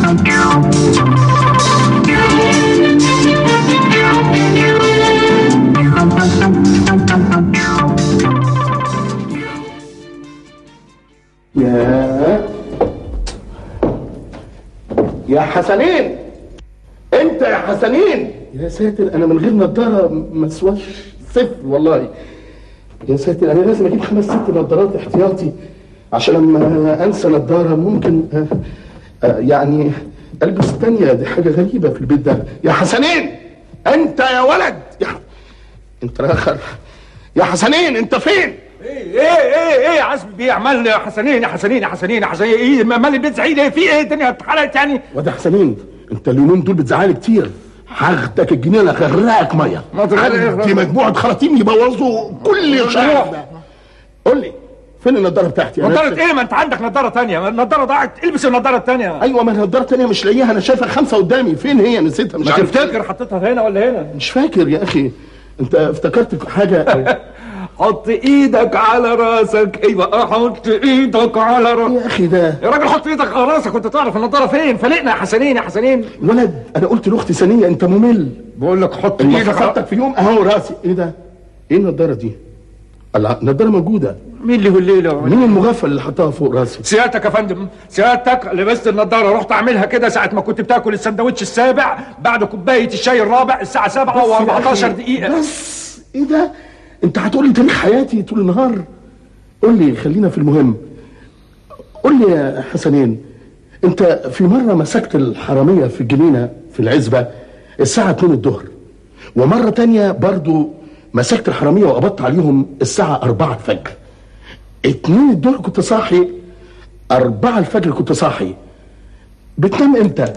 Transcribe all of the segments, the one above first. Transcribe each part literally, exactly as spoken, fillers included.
يا يا حسنين، انت يا حسنين. يا ساتر، انا من غير نضاره ما اسواش صفر والله. يا ساتر، انا لازم اجيب خمس ست نضارات احتياطي عشان لما انسى نضاره ممكن آه آه يعني البس الثانيه. دي حاجه غريبه في البيت ده. يا حسنين انت يا ولد، يا انت الاخر. يا حسنين انت فين؟ ايه ايه ايه ايه يا عزمي بيه؟ عمال يا حسنين يا حسنين يا حسنين يا حسنين. ايه مال البيت زعيد؟ ايه في ايه؟ الدنيا اتحرقت يعني؟ وده حسنين، انت اليومين دول بتزعلي كتير. هاخدك الجنينه اغرقك ميه. عندي مجموعه خراطيم يبوظوا كل شهر ده. قول لي فين النضاره بتاعتي؟ نضاره ايه؟ ما انت عندك نضاره ثانيه. النضاره ضاعت، البس النضاره الثانيه. ايوه، ما النضاره الثانيه مش لاقيها، انا شايفها خمسه قدامي. فين هي؟ نسيتها. مش عارف. تفتكر حطيتها هنا ولا هنا؟ مش فاكر يا اخي. انت افتكرت حاجه؟ حط ايدك على راسك. ايوه حط ايدك على راسك يا اخي. ده يا راجل حط ايدك على راسك وانت تعرف النضاره فين. فلقنا يا حسنين يا حسنين. ولد، انا قلت لاختي ثانيه انت ممل. بقول لك حط ايدك. خدتك في يوم اهو راسي. ايه ده؟ ايه النضاره دي؟ الله، النضاره موجوده. مين اللي هو الليله؟ مين المغفل اللي حطها فوق راسي؟ سيادتك يا فندم، سيادتك لبست النضاره. رحت اعملها كده ساعه ما كنت بتاكل السندوتش السابع بعد كوبايه الشاي الرابع الساعه سبعة واربعتاشر دقيقه. بس ايه ده؟ انت هتقول لي تاريخ حياتي طول النهار؟ قول لي، خلينا في المهم. قول لي يا حسنين، انت في مره مسكت الحراميه في الجنينه في العزبه الساعه اتنين الظهر، ومره تانية برضو مسكت الحراميه وقبضت عليهم الساعه أربعة الفجر. اتنين الظهر كنت صاحي، أربعة الفجر كنت صاحي. بتنام امتى؟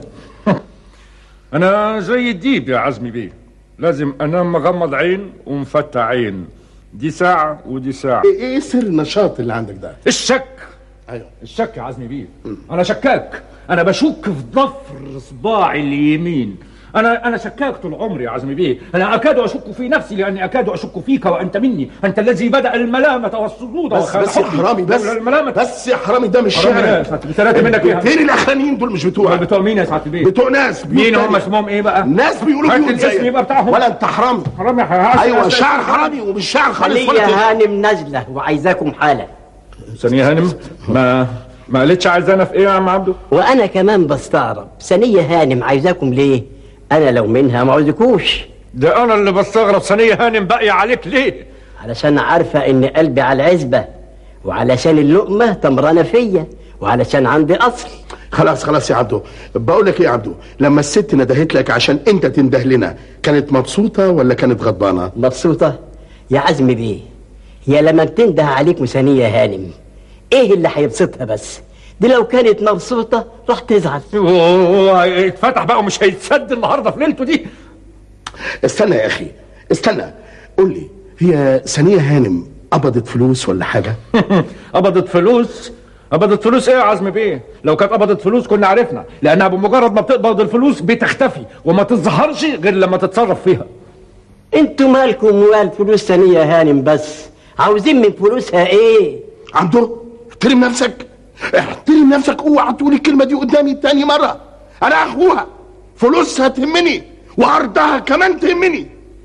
انا زي الديب يا عزمي بيه، لازم انام مغمض عين ومفتح عين. دي ساعة ودي ساعة. ايه سر النشاط اللي عندك ده؟ الشك. ايوه الشك يا عزمي بيه. انا شكاك، انا بشك في ضفر صباعي اليمين. انا انا شكاك طول عمري يا عزمي بيه. انا اكاد اشك في نفسي لاني اكاد اشك فيك وانت مني. انت الذي بدأ الملامة والصدود. بس بس يا حرامي، بس الملامة. بس يا حرامي، ده مش شعر. ثلاثة منك ايه؟ فين الاخرانيين دول؟ مش بتوع بتوع مين يا سعاده البيه؟ بتوع ناس. مين هم؟ اسمهم ايه بقى؟ ناس بيقولوا بيوت زي يبقى بتاعهم. ولا انت حرامي؟ حرامي يا ايوه، شعر حرامي ومش شعر خالص. ثانية هانم نازلة وعايزاكم حالا. ثانية هانم؟ ما ما قالتش عايزانا في ايه يا عم عبده؟ وانا كمان بستغرب. ثانية هانم عايزاكم ليه؟ انا لو منها ما عاوزكوش. ده انا اللي بستغرب. ثانية هانم باقية عليك ليه؟ علشان عارفة ان قلبي على العزبة، وعلشان اللقمة تمرانة فيا، وعلشان عندي اصل. خلاص خلاص يا عبدو، بقول لك ايه يا عبدو، لما الست ندهت لك عشان انت تنده لنا كانت مبسوطة ولا كانت غضبانة؟ مبسوطة يا عزمي بيه. هي لما بتنده عليك ثانية هانم ايه اللي هيبسطها؟ بس دي لو كانت مبسوطة راح تزعل. اوه اتفتح بقى ومش هيتسد النهارده في ليلته دي. استنى يا اخي استنى، قول لي هي ثانية هانم قبضت فلوس ولا حاجة؟ قبضت فلوس؟ قبضت فلوس ايه يا عزمي بيه؟ لو كانت قبضت فلوس كنا عرفنا، لانها بمجرد ما بتقبض الفلوس بتختفي وما تظهرش غير لما تتصرف فيها. انتوا مالكم ومال فلوس ثانية هانم؟ بس عاوزين من فلوسها ايه؟ عبدو احترم نفسك، احترم نفسك. اوعى تقول الكلمة دي قدامي تاني مرة. انا اخوها، فلوسها تهمني وارضها كمان تهمني.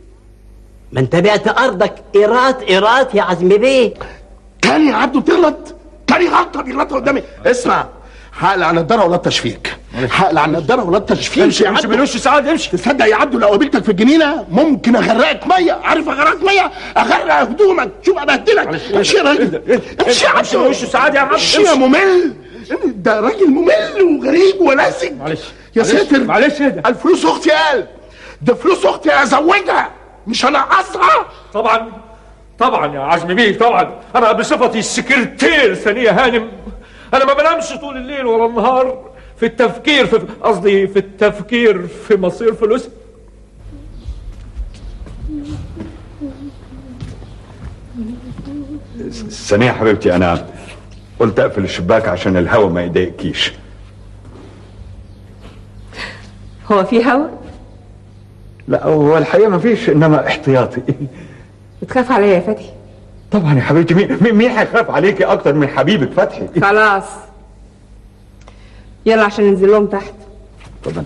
ما انت بعت ارضك ايرات ايرات يا عزمي بيه. تاني يا عبدو تغلط؟ تاني غلطة بيغلطها قدامي. اسمع، هقلع النضارة ولا تشفيك. هقلع النضارة ولا تشفيك. امشي يا عبدو. امشي سعاد امشي. تصدق يا عبدو لو قابلتك في الجنينة ممكن اغرقك مية. عارف اغرقك مية؟ اغرق هدومك. شوف ابهدلك. امشي يا راجل، امشي يا عبدو. امشي سعاد يا عبدو. امشي يا ممل. ده راجل ممل وغريب ولاسج. معلش يا ساتر. معلش ايه ده؟ الفلوس اختي قال ده فلوس اختي ازوجها مش انقصها. طبعا طبعا يا عزمي بيه، طبعا انا بصفتي السكرتير ثانية هانم انا ما بنامش طول الليل ولا النهار في التفكير في قصدي في التفكير في مصير فلوس. ثانية حبيبتي، انا قلت اقفل الشباك عشان الهوا ما يضايقكيش. هو في هوا؟ لا هو الحقيقة ما فيش، انما احتياطي. بتخاف عليا يا فتحي؟ طبعا يا حبيبتي، مين مين هيخاف عليكي اكتر من حبيبك فتحي؟ خلاص يلا عشان ننزل لهم تحت. اتفضل.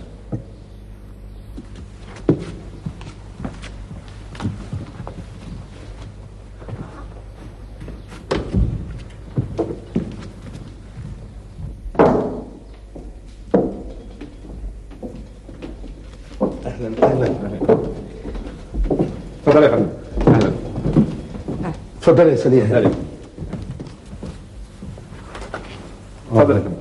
اهلا اهلا. اتفضل يا فندم. اهلا. اتفضل يا سنية. اهلا. اتفضل يا فندم.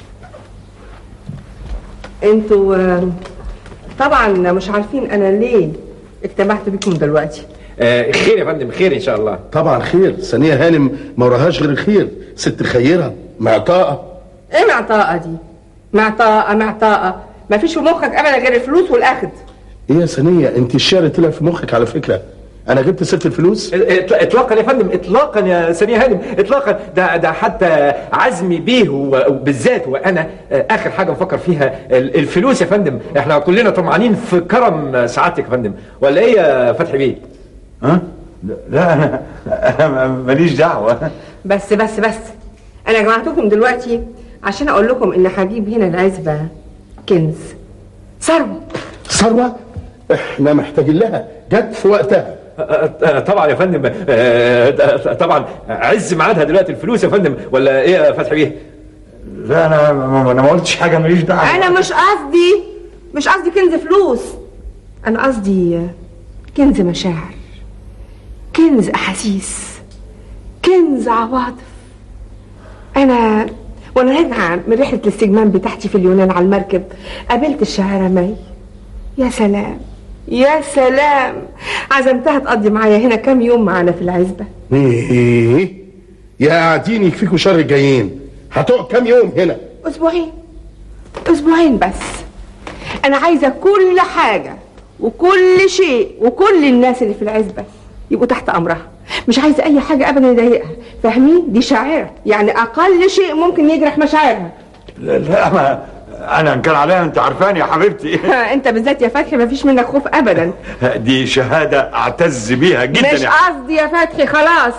انتوا آه، طبعا مش عارفين انا ليه اجتمعت بكم دلوقتي. آه خير يا فندم، خير ان شاء الله. طبعا خير، سنية هانم ما وراهاش غير الخير، ست خيرة معطاءة. ايه معطاءة دي؟ معطاءة معطاءة، ما فيش في مخك ابدا غير الفلوس والاخد. ايه يا سنية، انت الشعر طلع في مخك على فكرة. انا جبت ست الفلوس؟ اطلاقا يا فندم، اطلاقا يا سمية هانم، اطلاقا. ده ده حتى عزمي بيه وبالذات وانا اخر حاجه بفكر فيها الفلوس يا فندم. احنا كلنا طمعانين في كرم سعادتك يا فندم، ولا ايه يا فتحي بيه؟ ها؟ لا انا انا ماليش دعوه. بس بس بس انا جمعتكم دلوقتي عشان اقول لكم ان هجيب هنا العزبة كنز، ثروة. ثروة؟ احنا محتاجين لها، جت في وقتها. طبعا يا فندم، طبعا عز ميعادها دلوقتي الفلوس يا فندم، ولا ايه يا فتحي بيه؟ لا انا انا ما قلتش حاجه، ماليش دعوه. انا مش قصدي مش قصدي كنز فلوس، انا قصدي كنز مشاعر، كنز احاسيس، كنز عواطف. انا وانا راجعه من رحله الاستجمام بتاعتي في اليونان على المركب قابلت الشاعره مي. يا سلام يا سلام، عزمتها تقضي معايا هنا كام يوم معانا في العزبه. ايه يا قاعدين يكفيكوا شر الجايين، هتقعد كام يوم هنا؟ اسبوعين، اسبوعين بس. انا عايزه كل حاجه وكل شيء وكل الناس اللي في العزبه يبقوا تحت امرها، مش عايزه اي حاجه ابدا يضايقها، فاهمين؟ دي شاعره، يعني اقل شيء ممكن يجرح مشاعرها. لا, لا ما انا ان كان عليها انت عارفاني يا حبيبتي. انت بالذات يا فتحي مفيش منك خوف ابدا. دي شهاده اعتز بيها جدا. مش قصدي يا فتحي، خلاص.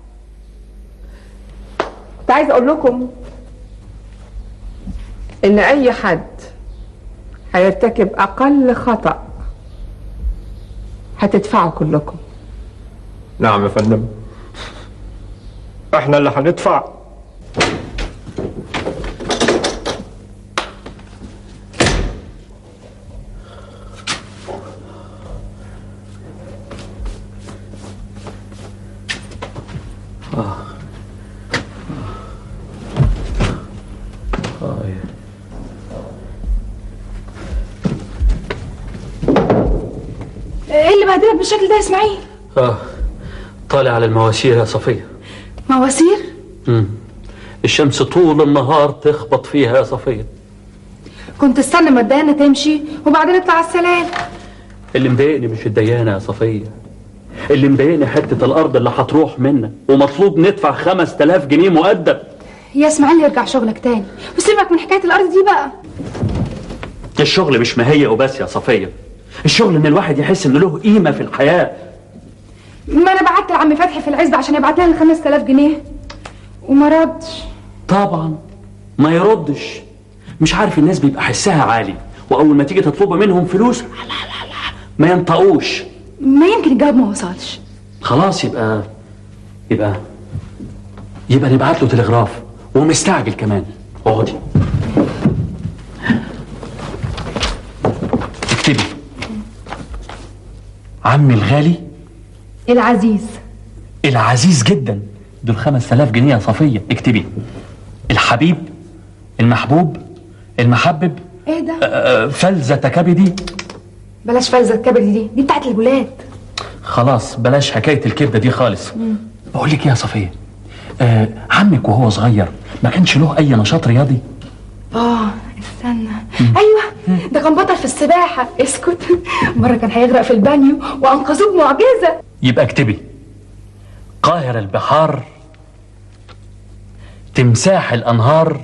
كنت عايزه اقول لكم ان اي حد هيرتكب اقل خطأ هتدفعوا كلكم. نعم يا فندم، احنا اللي هندفع. آه. آه. ايه اللي بهدلك بالشكل ده يا اسماعيل؟ اه طالع على المواسير يا صفية. مواسير؟ امم الشمس طول النهار تخبط فيها يا صفية. كنت استنى ما الديانة تمشي وبعدين اطلع على السلام. اللي مضايقني مش الديانة يا صفية، اللي مضايقني حتة الأرض اللي هتروح منا ومطلوب ندفع خمس تلاف جنيه مقدم. يا اسماعيل ارجع شغلك تاني وسيبك من حكاية الأرض دي بقى. الشغل مش مهيئ وبس يا صفية، الشغل ان الواحد يحس ان له قيمة في الحياة. ما انا بعت لعم فتحي في العزبة عشان يبعت لنا الخمس تلاف جنيه وما ردش. طبعا ما يردش، مش عارف الناس بيبقى حسها عالي واول ما تيجي تطلب منهم فلوس لا لا لا ما ينطقوش. ما يمكن الجواب ما وصلش. خلاص يبقى يبقى يبقى نبعت له تلغراف ومستعجل كمان. اقعدي اكتبي. عمي الغالي العزيز العزيز جدا، دول خمس تلاف جنيه يا صفية. اكتبي الحبيب المحبوب المحبب. ايه ده؟ آه فلذة كبدي. بلاش فلذة كبدي دي دي بتاعت الولاد. خلاص بلاش حكاية الكبدة دي خالص. بقول لك يا صفية، آه عمك وهو صغير ما كانش له اي نشاط رياضي؟ اه استنى، ايوه ده كان بطل في السباحة. اسكت، مرة كان هيغرق في البانيو وانقذوه بمعجزة. يبقى اكتبي قاهر البحار، تمساح الانهار،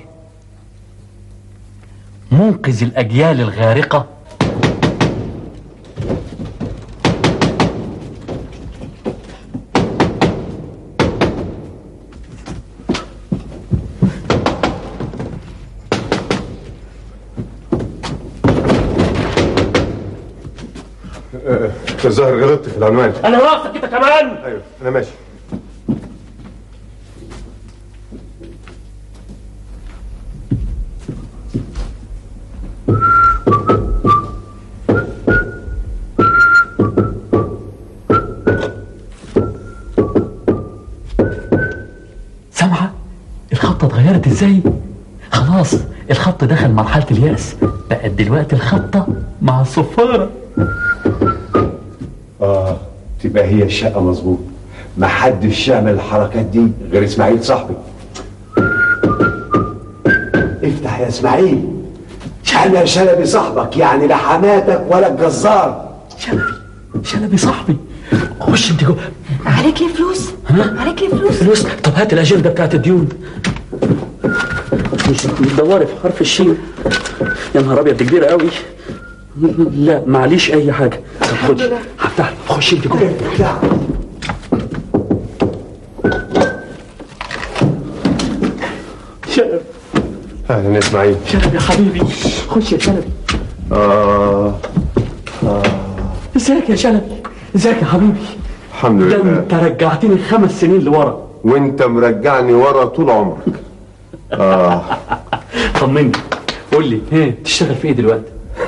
منقذ الاجيال الغارقة، انت الظاهر غلطت في العنوان. انا واقفك انت كمان. ايوه انا ماشي. سامعه الخطه اتغيرت ازاي؟ خلاص الخط دخل مرحله اليأس، بقت دلوقتي الخطه مع الصفاره. اه تبقى هي الشقه مظبوط. محدش يعمل الحركات دي غير اسماعيل صاحبي. افتح يا اسماعيل. انا شلبي صاحبك، يعني لا حماتك ولا الجزار. شلبي شلبي صاحبي. خش انت جوه. عليك ايه فلوس؟ ها؟ عليك ايه فلوس؟ فلوس؟ طب هات الاجنده بتاعت الديون. مش بتدوري في حرف الشين؟ يا نهار ابيض دي كبيره قوي. لا معليش اي حاجه. طب خد هفتح. خش انت جوه. شلبي. اهلا يا اسماعيل. شلبي يا حبيبي. خش يا شلبي. اه اه ازيك يا شلبي؟ ازيك يا حبيبي؟ الحمد ده لله. انت رجعتني خمس سنين لورا. وانت مرجعني ورا طول عمرك. اه طمني قول لي ايه تشتغل في ايه دلوقتي؟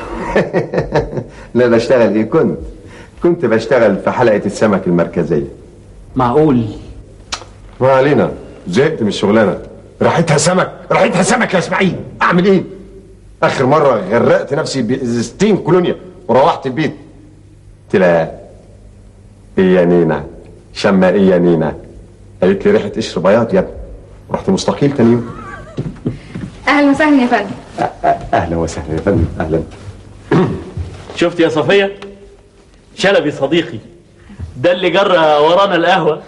لا بشتغل ايه؟ كنت كنت بشتغل في حلقة السمك المركزية. معقول؟ ما علينا، زهقت من الشغلانة. راحتها سمك، راحتها سمك يا اسماعيل. اعمل ايه؟ اخر مرة غرقت نفسي بازازتين كولونيا وروحت البيت. قلت لها ايه يا نينا؟ شما ايه يا نينا؟ قالت لي ريحة قشر بياض يا ابني. رحت مستقيل تاني يوم. اهلا وسهلا يا فندم. اهلا وسهلا يا فندم. اهلا. شفت يا صفية؟ شلبي صديقي ده اللي جرى ورانا القهوة.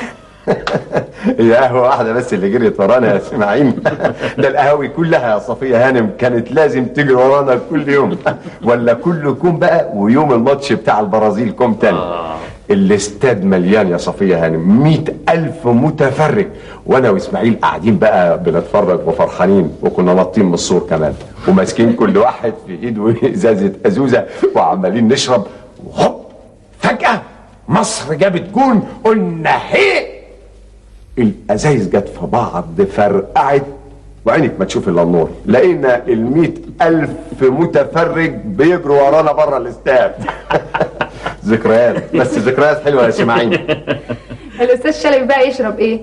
هي قهوة واحدة بس اللي جريت ورانا يا اسماعيل. ده القهاوي كلها يا صفية هانم كانت لازم تجري ورانا كل يوم. ولا كل كوم بقى، ويوم الماتش بتاع البرازيل كوم تاني. آه. الاستاد مليان يا صفية هانم، مئة ألف متفرج. وانا واسماعيل قاعدين بقى بنتفرج وفرحانين، وكنا نطين من السور كمان، وماسكين كل واحد في ايده ازازة ازوزة وعمالين نشرب. وهوب فجأة مصر جابت جون. قلنا هي الازايز جت في بعض فرقعت، وعينك ما تشوف الا النور. لقينا المئة ألف متفرج بيجروا ورانا بره الاستاد. ذكريات، بس ذكريات حلوه يا اسماعيل. الاستاذ شلبي بقى يشرب ايه؟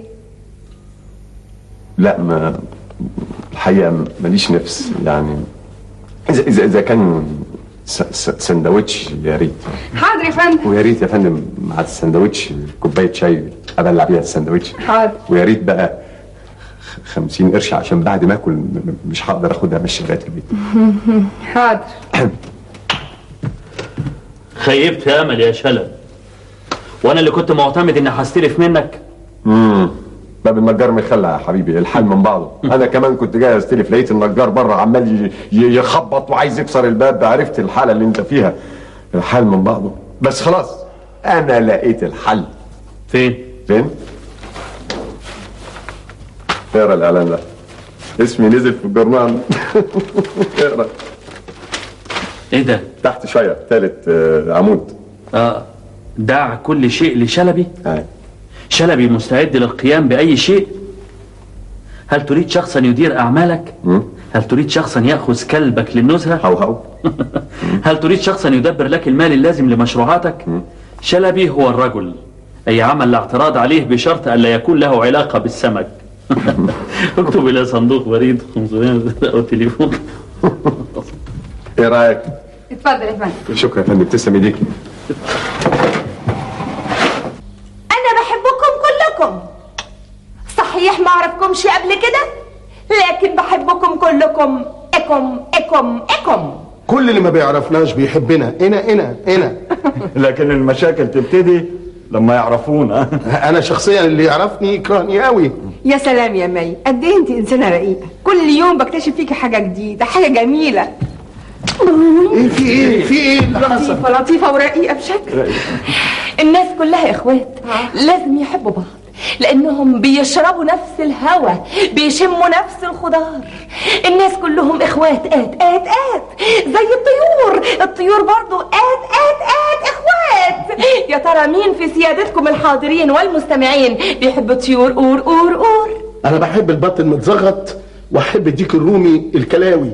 لا ما الحقيقه ماليش نفس يعني. اذا اذا اذا كان سندوتش يا ريت. حاضر يا فندم. ويا ريت يا فندم مع السندوتش كوبايه شاي ابلع بيها السندوتش. حاضر. ويا ريت بقى خمسين قرش عشان بعد ما اكل مش هقدر اخدها ماشي لغايه البيت. حاضر. خيبت امل يا شلبي، وانا اللي كنت معتمد اني هستلف منك. امم باب النجار مخلع يا حبيبي، الحال من بعضه. انا كمان كنت جاي استلف، لقيت النجار بره عمال يخبط وعايز يكسر الباب. عرفت الحاله اللي انت فيها، الحال من بعضه. بس خلاص انا لقيت الحل. فين؟ فين؟ اقرا الاعلان ده، اسمي نزل في الجورنال. اقرا. ايه ده؟ تحت شويه، ثالث عمود. اه دع كل شيء لشلبي. آه. شلبي مستعد للقيام بأي شيء. هل تريد شخصا يدير أعمالك؟ م? هل تريد شخصا يأخذ كلبك للنزهة؟ هو هو. هل تريد شخصا يدبر لك المال اللازم لمشروعاتك؟ م? شلبي هو الرجل. أي عمل لا اعتراض عليه بشرط ألا يكون له علاقة بالسمك. اكتب إلى صندوق بريد خمسمائة أو تليفون. ايه رايك؟ اتفضل يا فندم. شكرا يا فندم، تسلم ايديكي. انا بحبكم كلكم، صحيح ما اعرفكمش قبل كده، لكن بحبكم كلكم. اكم اكم اكم. كل اللي ما بيعرفناش بيحبنا. انا انا انا لكن المشاكل تبتدي لما يعرفونا. انا شخصيا اللي يعرفني يكرهني قوي. يا سلام يا مي، قد ايه انت انسانه رقيقه. كل يوم بكتشف فيكي حاجه جديده، حاجه جميله. ايه في ايه في ايه لطيفه لطيفه ورقيقه بشكل. الناس كلها اخوات، لازم يحبوا بعض، لانهم بيشربوا نفس الهواء، بيشموا نفس الخضار. الناس كلهم اخوات. ات ات ات زي الطيور. الطيور برضو ات ات ات اخوات. سادات، يا ترى مين في سيادتكم الحاضرين والمستمعين بيحب طيور اور اور اور؟ انا بحب البط المتزغط واحب الديك الرومي الكلاوي.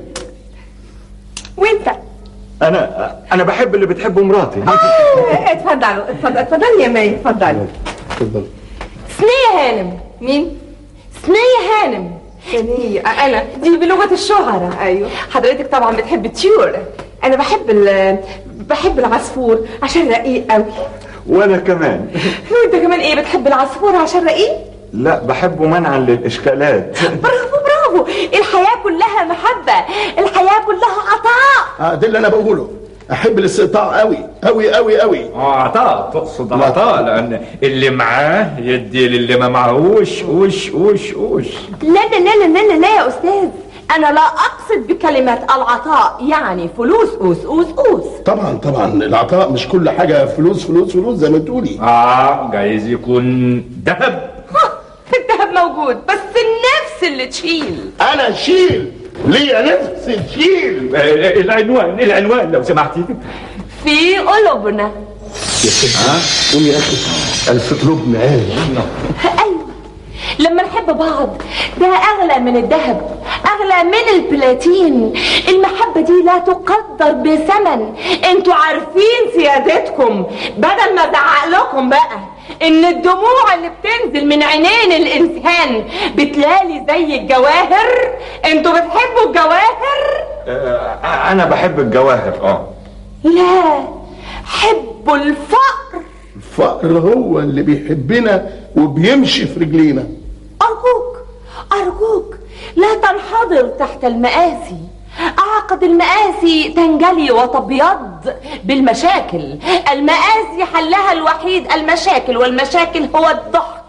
وانت؟ انا انا بحب اللي بتحبه مراتي. اه اتفضلوا اتفضل اتفضلي يا مي اتفضلي. اتفضل. سنية هانم. مين؟ سنية هانم. سنية انا دي بلغة الشهرة. ايوه حضرتك طبعا بتحب الطيور. انا بحب ال بحب العصفور عشان رقيق قوي. وانا كمان. وانت كمان ايه بتحب العصفور عشان رقيق؟ لا بحبه منعا للاشكالات. برافو برافو، الحياة كلها محبة، الحياة كلها عطاء. اه ده اللي انا بقوله، احب الاستقطاع قوي قوي قوي قوي. اه عطاء، تقصد عطاء لان اللي معاه يدي للي ما معهوش. وش وش وش لا لا لا لا لا لا يا استاذ، انا لا اقصد بكلمة العطاء يعني فلوس اوس اوس اوس. طبعا طبعا العطاء مش كل حاجة فلوس فلوس فلوس زي ما تقولي. اه جايز يكون ذهب. الذهب موجود بس النفس اللي تشيل. انا اشيل ليا نفس تشيل. العنوان العنوان لو سمحتي. في قلوبنا. يا ستي قومي يا اخي، الف قلوبنا. ايوه لما نحب بعض ده اغلى من الذهب، اغلى من البلاتين. المحبة دي لا تقدر بثمن. انتوا عارفين سيادتكم، بدل ما ازعق لكم بقى، ان الدموع اللي بتنزل من عينين الانسان بتلالي زي الجواهر. انتوا بتحبوا الجواهر؟ آه انا بحب الجواهر. اه لا، حبوا الفقر. الفقر هو اللي بيحبنا وبيمشي في رجلينا. أرجوك أرجوك لا تنحضر تحت المآسي. أعقد المآسي تنجلي وتبيض بالمشاكل. المآسي حلها الوحيد المشاكل، والمشاكل هو الضحك.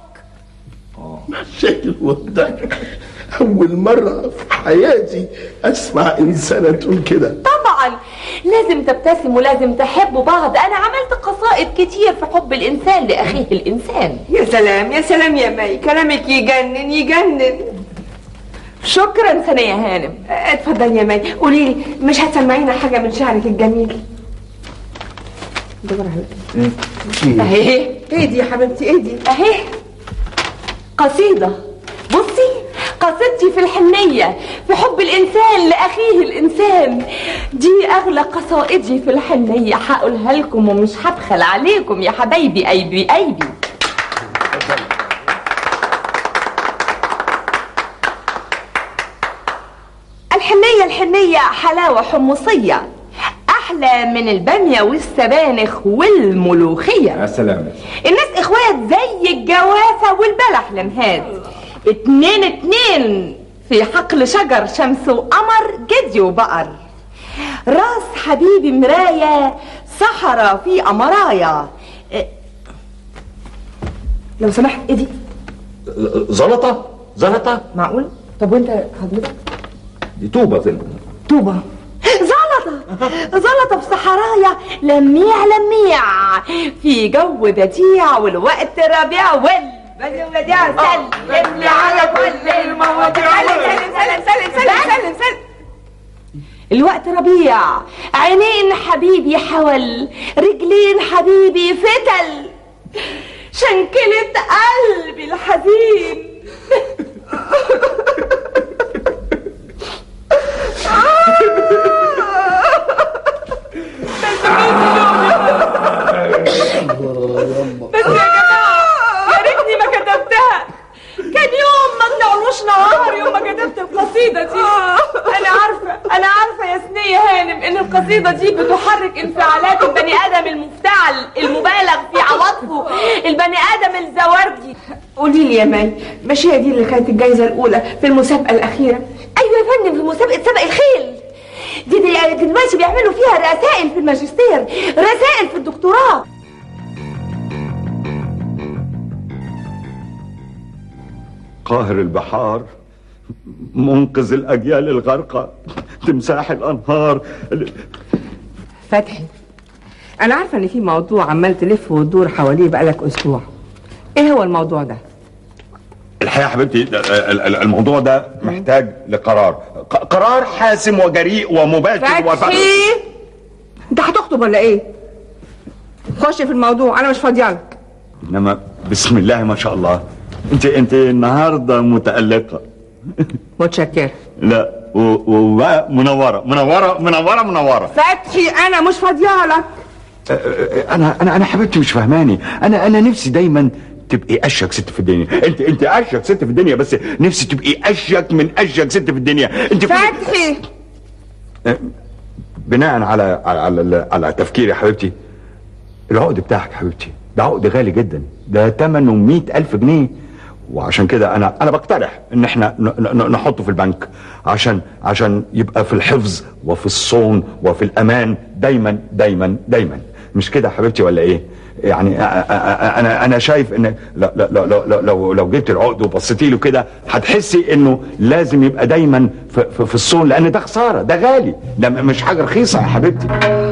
مشاكل والضحك؟ أول مرة في حياتي أسمع إنسانة تقول كده. طبعا لازم تبتسم ولازم تحبوا بعض. أنا عملت قصائد كتير في حب الإنسان لأخيه الإنسان. يا سلام يا سلام يا مي، كلامك يجنن يجنن. شكرا سنية هانم. اتفضل يا مي، قولي لي مش هتسمعينا حاجة من شعرك الجميل؟ دور على اهي. ايه دي يا حبيبتي؟ ايه دي؟ اهي قصيدة. بصي قصيدتي في الحنية، في حب الإنسان لأخيه الإنسان. دي أغلى قصائدي في الحنية، هقولها لكم ومش هبخل عليكم يا حبايبي. أيبي أيبي. الحنية الحنية حلاوة حمصية، أحلى من البامية والسبانخ والملوخية. يا سلام. الناس إخوات زي الجوافة والبلح لمهاد. اتنين اتنين في حقل شجر، شمس وقمر، جدي وبقر. راس حبيبي مراية، صحراء في أمرايا. إيه؟ لو سمحت ايه دي؟ زلطة زلطة. معقول؟ طب وانت حضرتك؟ دي طوبة زي طوبة. زلطة زلطة في صحرايا، لميع لميع في جو بديع، والوقت ربيع وال بديع. سلم لي على كل المواضيع. سلم سلم سلم سلم سلم سلم. الوقت ربيع، عينين حبيبي حول، رجلين حبيبي فتل، شنكلة قلبي الحزين. بس يا جماعة يا ريتني ما كتبتها. كان يوم ما طلعلوش نهار يوم ما كتبت القصيدة دي. أنا عارفة أنا عارفة يا سنية هانم إن القصيدة دي بتحرك انفعالات البني آدم المفتعل المبالغ في عواطفه، البني آدم الزواردي. قولي لي يا مي، مش هي دي اللي كانت الجايزة الأولى في المسابقة الأخيرة؟ أيوة يا فندم، في مسابقة سبق الخيل. دي دي دلوقتي بيعملوا فيها رسائل في الماجستير، رسائل في الدكتوراه. قاهر البحار، منقذ الأجيال الغارقة، تمساح الأنهار. فتحي، أنا عارفة إن في موضوع عمال تلف وتدور حواليه بقالك أسبوع. إيه هو الموضوع ده؟ الحقيقة حبيبتي الموضوع ده محتاج لقرار، قرار حاسم وجريء ومباشر. فتحي، أنت هتخطب ولا إيه؟ خش في الموضوع، انا مش فاضيالك. انما بسم الله ما شاء الله، انت انت النهارده متألقة. متشكرة. لا وبقى منورة منورة منورة منورة. فتحي انا مش فاضيالك. انا انا انا حبيبتي مش فاهماني، انا انا نفسي دايما تبقي اشيك ست في الدنيا. انت انت اشيك ست في الدنيا، بس نفسي تبقي اشيك من اشيك ست في الدنيا. انت فتحي بناء على على على, على تفكيري يا حبيبتي، العقد بتاعك يا حبيبتي ده عقد غالي جدا، ده ثمنه مئة ألف جنيه، وعشان كده انا انا بقترح ان احنا نحطه في البنك عشان عشان يبقى في الحفظ وفي الصون وفي الامان دايما دايما دايما. مش كده يا حبيبتي ولا ايه؟ يعني انا انا شايف ان لو لو لو لو, لو جبت العقد وبصيتي له كده هتحسي انه لازم يبقى دايما في, في, في الصون، لان ده خساره، ده غالي، ده مش حاجه رخيصه يا حبيبتي.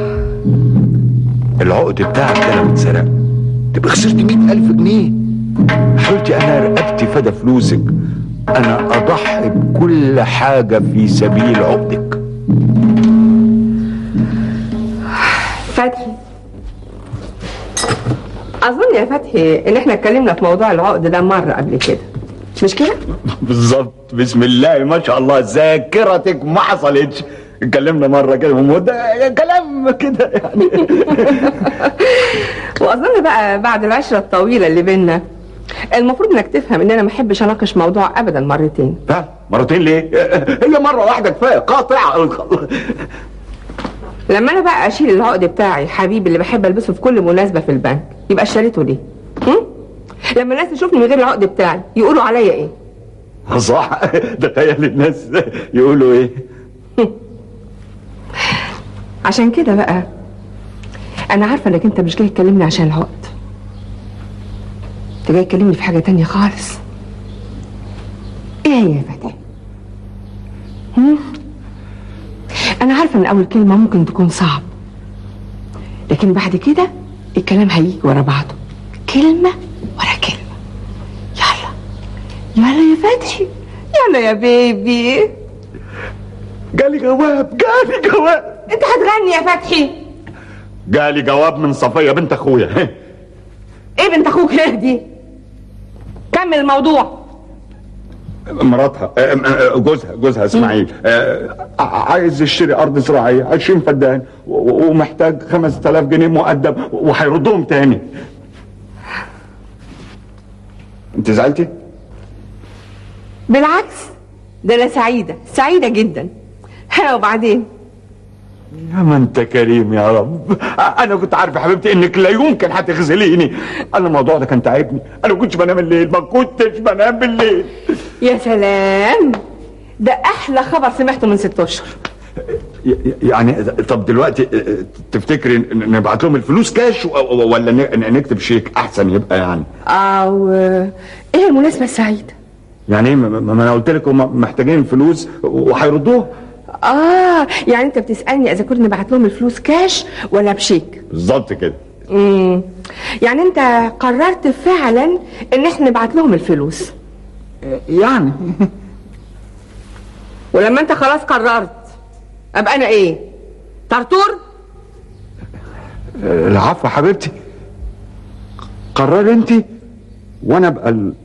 العقد بتاعك ده لو اتسرق تبقى خسرت مئة ألف جنيه. حبيبتي انا رقبتي فدا فلوسك، انا اضحي بكل حاجه في سبيل عقدك. فتحي اظن يا فتحي ان احنا اتكلمنا في موضوع العقد ده مره قبل كده، مش كده؟ بالظبط، بسم الله ما شاء الله ذاكرتك ما حصلتش. اتكلمنا مره كده وده كلام كده يعني. واظن بقى بعد العشره الطويله اللي بينا المفروض انك تفهم ان انا ما احبش اناقش موضوع ابدا مرتين. لا مرتين ليه؟ هي مره واحده كفايه، قاطع. لما انا بقى اشيل العقد بتاعي حبيبي اللي بحب البسه في كل مناسبه في البنك يبقى اشتريته ليه؟ هم؟ لما الناس تشوفني من غير العقد بتاعي يقولوا عليا ايه؟ صح، تخيل الناس يقولوا ايه؟ عشان كده بقى انا عارفه انك انت مش جاي تكلمني عشان العقد، انت جاي تكلمني في حاجه تانية خالص. ايه يا فتحي؟ هم؟ انا عارفه ان اول كلمه ممكن تكون صعب، لكن بعد كده الكلام هيجي ورا بعضه، كلمه ورا كلمه. يلا يلا يا فتحي، يلا يا بيبي. جالي جواب، جالي جواب. انت هتغني يا فتحي؟ جالي جواب من صفيه بنت اخويا. ايه بنت اخوك هنا دي؟ كمل الموضوع. مراتها جوزها جوزها اسماعيل عايز يشتري ارض زراعيه عشرين فدان ومحتاج خمسة آلاف جنيه مقدم وهيردهم تاني. انت زعلتي؟ بالعكس، ده انا سعيده سعيده جدا. ها وبعدين؟ يا ما انت كريم يا رب. انا كنت عارف يا حبيبتي انك لا يمكن هتخذليني. انا الموضوع ده كان تعبني، انا ما كنتش بنام الليل، ما كنتش بنام بالليل. يا سلام، ده احلى خبر سمعته من ست اشهر. يعني طب دلوقتي تفتكري نبعت لهم الفلوس كاش ولا نكتب شيك احسن يبقى يعني؟ او ايه المناسبه السعيده؟ يعني ايه؟ ما انا قلت لك هم محتاجين الفلوس وهيردوها. اه يعني انت بتسالني اذا كنت نبعت لهم الفلوس كاش ولا بشيك؟ بالظبط كده. امم يعني انت قررت فعلا ان احنا نبعت لهم الفلوس يعني. ولما انت خلاص قررت ابقى انا ايه؟ طرطور؟ العفو يا حبيبتي، قرر انت وانا ابقى ال...